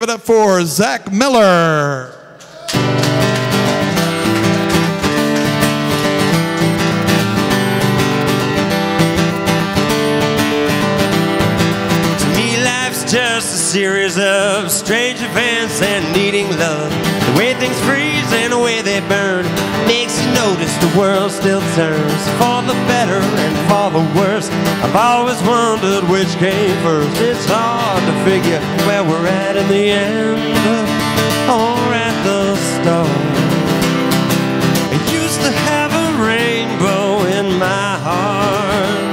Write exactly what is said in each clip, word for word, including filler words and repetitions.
it up for Zach Miller. Just a series of strange events and needing love. The way things freeze and the way they burn makes you notice the world still turns for the better and for the worse. I've always wondered which came first. It's hard to figure where we're at in the end or at the start. I used to have a rainbow in my heart.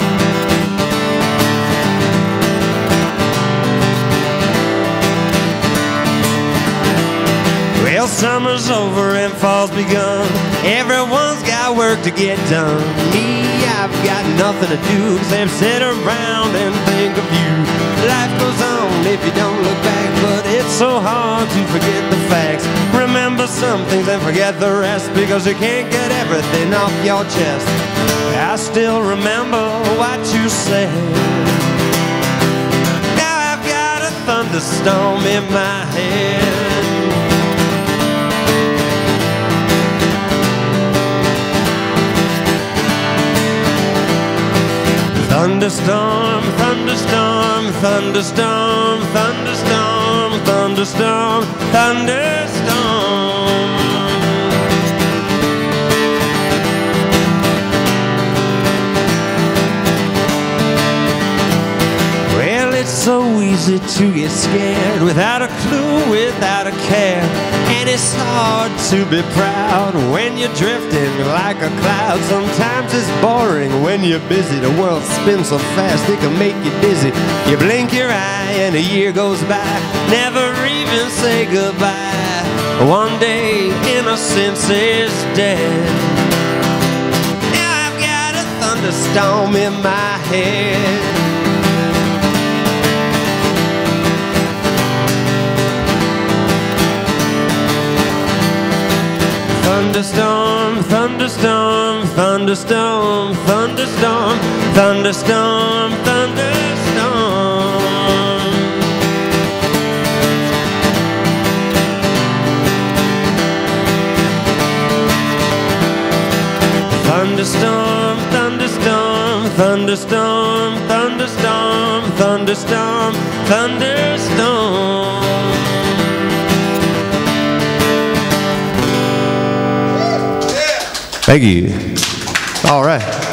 Well, summer's over and fall's begun. Everyone's got work to get done. Me, I've got nothing to do except sit around and think of you. Life goes on if you don't look back, but it's so hard to forget the facts. Remember some things and forget the rest, because you can't get everything off your chest. I still remember what you said. Now I've got a thunderstorm in my head. Thunderstorm, thunderstorm, thunderstorm, thunderstorm, thunderstorm, thunderstorm. Well, it's so easy to get scared without a clue, without a care. And it's hard to be proud when you're drifting like a cloud. Sometimes it's boring when you're busy. The world spins so fast it can make you dizzy. You blink your eye and a year goes by, never even say goodbye. One day innocence is dead. Now I've got a thunderstorm in my head. Thunderstorm, thunderstorm, thunderstorm, thunderstorm, thunderstorm, thunderstorm. Thunderstorm, thunderstorm, thunderstorm, thunderstorm, thunderstorm, thunderstorm. Thank you. All right.